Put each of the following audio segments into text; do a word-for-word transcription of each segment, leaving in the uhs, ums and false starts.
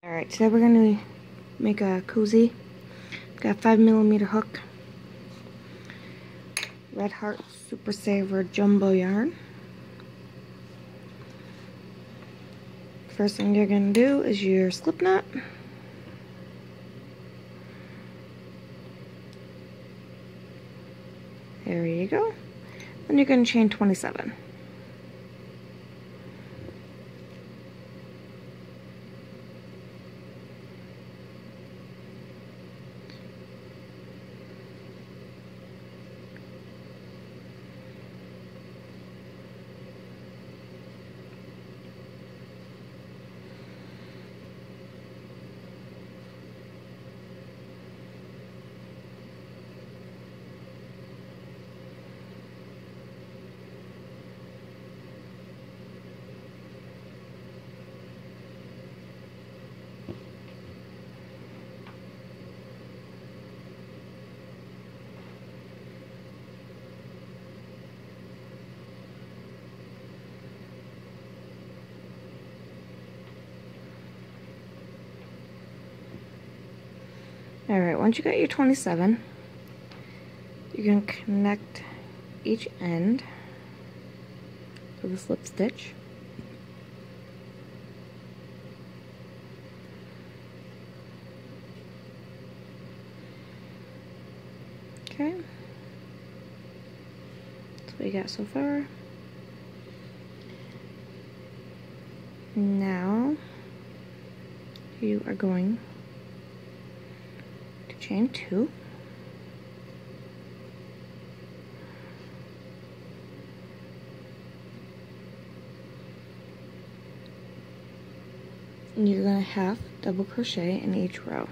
Alright, today we're going to make a cozy. Got a five millimeter hook, Red Heart Super Saver Jumbo yarn. First thing you're going to do is your slip knot. There you go. Then you're going to chain twenty-seven. Alright, once you got your twenty-seven, you're going to connect each end with a slip stitch. Okay, that's what you got so far. Now, you are going to chain two. And you're going to half double crochet in each row.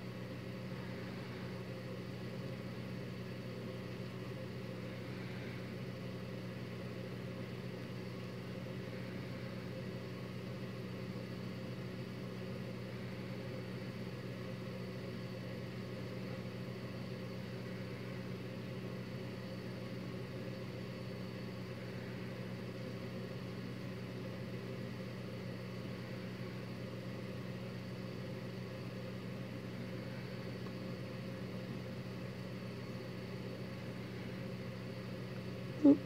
Oop.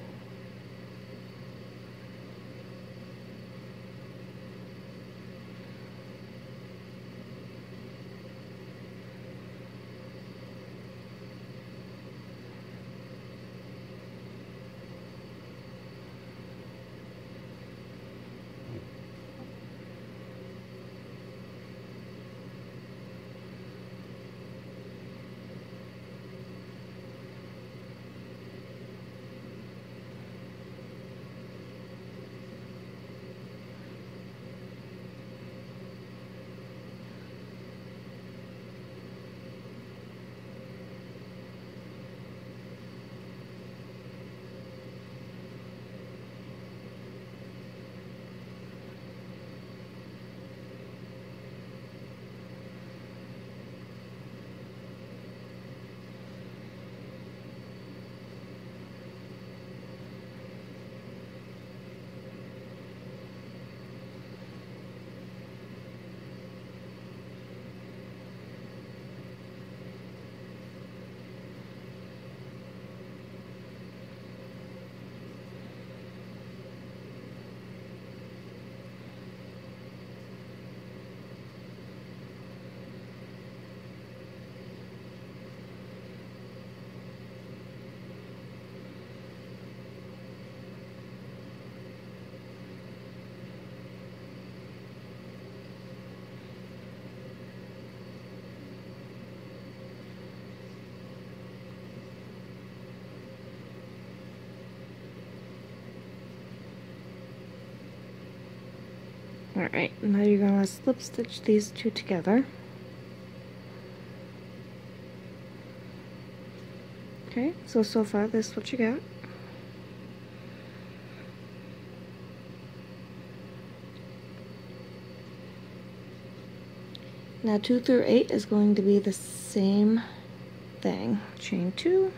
Alright, now you're going to slip stitch these two together. Okay, so so far this is what you got. Now two through eight is going to be the same thing. Chain two,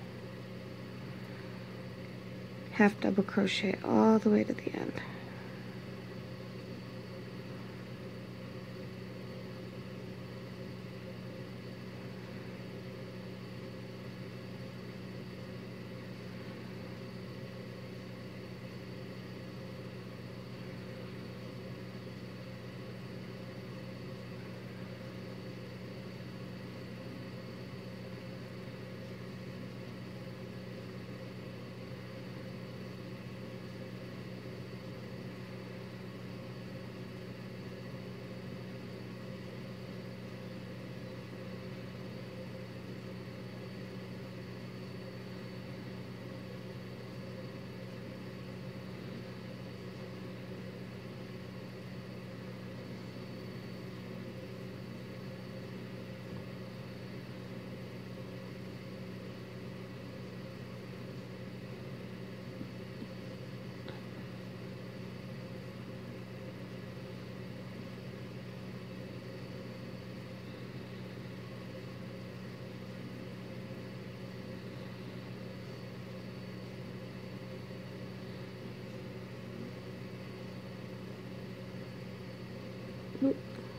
half double crochet all the way to the end. Oop.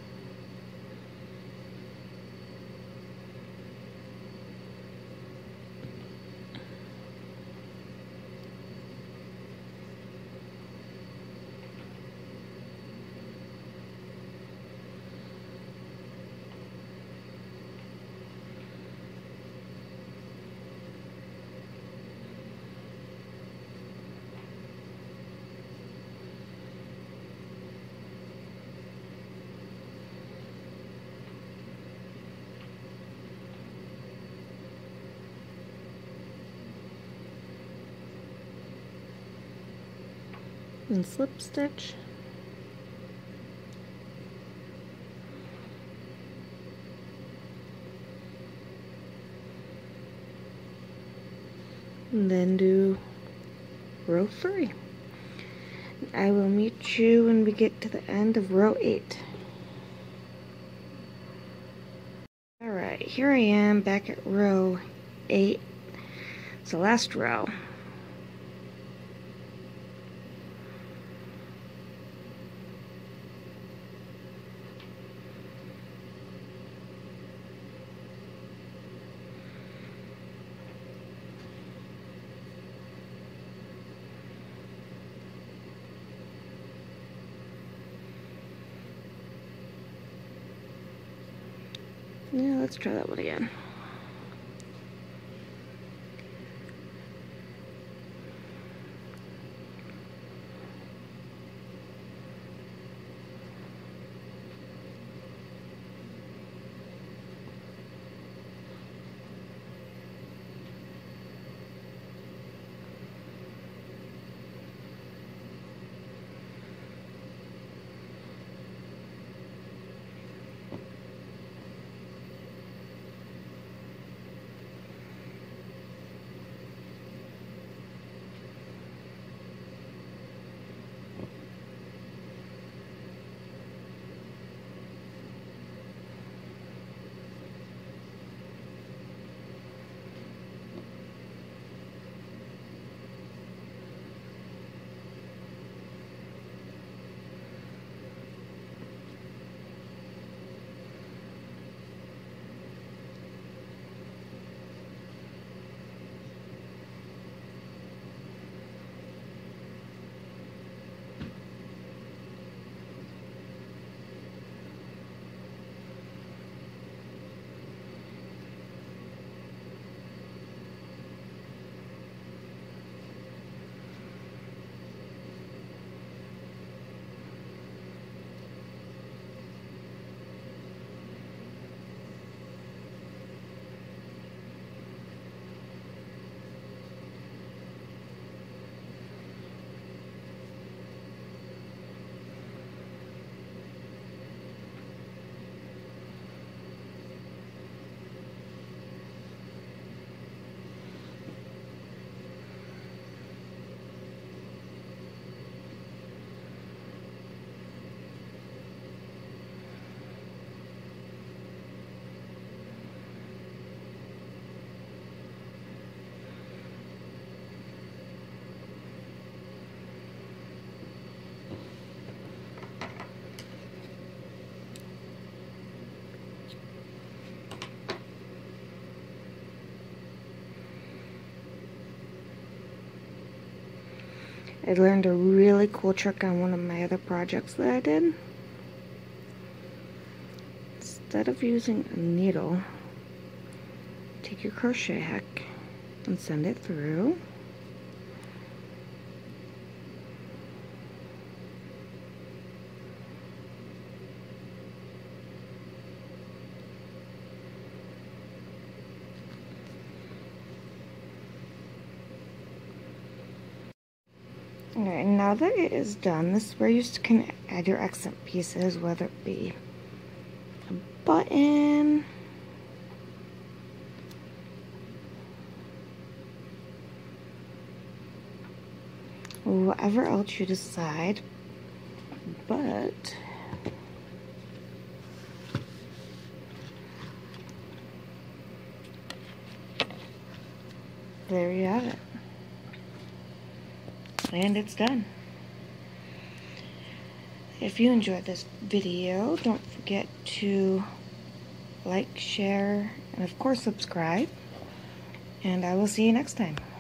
And slip stitch. And then do row three. I will meet you when we get to the end of row eight. Alright, here I am back at row eight. It's the last row. Yeah, let's try that one again. I learned a really cool trick on one of my other projects that I did. Instead of using a needle, take your crochet hook and send it through. Alright, now that it is done, this is where you can add your accent pieces, whether it be a button, or whatever else you decide, but there you have it. And it's done. If you enjoyed this video, don't forget to like, share, and of course subscribe. And I will see you next time.